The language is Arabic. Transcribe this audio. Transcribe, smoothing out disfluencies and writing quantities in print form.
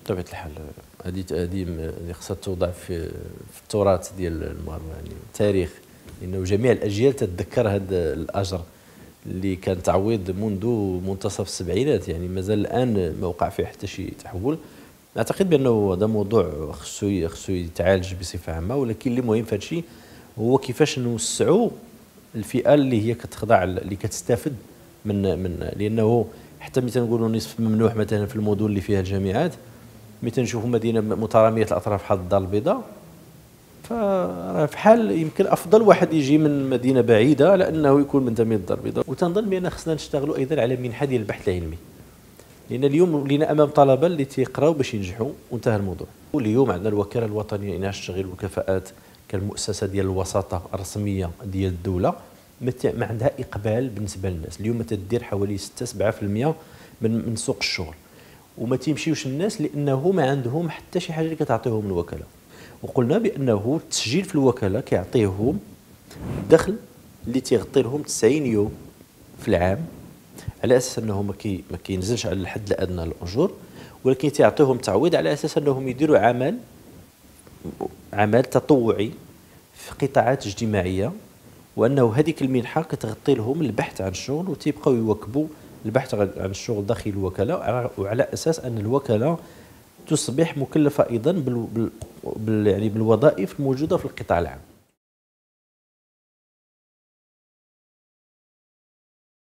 بطبيعة الحال هذه خصها توضع في التراث ديال المغاربه، يعني التاريخ، لانه جميع الاجيال تتذكر هذا الاجر اللي كان تعويض منذ منتصف السبعينات، يعني مازال الان ما وقع فيه حتى شي تحول. اعتقد بانه هذا موضوع خصو يتعالج بصفه عامه، ولكن اللي مهم في هذا الشيء هو كيفاش نوسعوا الفئه اللي هي كتخضع، اللي كتستافد من لانه حتى ملي تنقولوا نصف ممنوح مثلا في المدن اللي فيها الجامعات، ملي تنشوفوا مدينه متراميه الاطراف بحال الدار البيضاء، فحال يمكن افضل واحد يجي من مدينه بعيده على انه يكون منتمي للدار البيضاء. وتنظن بان خصنا نشتغلوا ايضا على منحه ديال البحث العلمي، لان اليوم ولينا امام طلبه اللي تيقراو باش ينجحوا وانتهى الموضوع. واليوم عندنا الوكاله الوطنيه لانعاش التشغيل والكفاءات كالمؤسسه ديال الوساطه الرسميه ديال الدوله، ما عندها اقبال بالنسبه للناس. اليوم تدير حوالي 6 7% من سوق الشغل، وما تيمشيوش الناس لانه ما عندهم حتى شي حاجه اللي كتعطيهم الوكاله. وقلنا بانه التسجيل في الوكاله كيعطيهم الدخل اللي تيغطي لهم 90 يوم في العام، على اساس انه ما كينزلش على الحد الادنى للاجور، ولكن تيعطيهم تعويض على اساس انهم يديروا عمل تطوعي في قطاعات اجتماعيه، وانه هذيك المنحه كتغطي لهم البحث عن الشغل، وتيبقاو يواكبوا البحث عن الشغل داخل الوكاله، وعلى اساس ان الوكاله تصبح مكلفه ايضا يعني بالوظائف الموجوده في القطاع العام.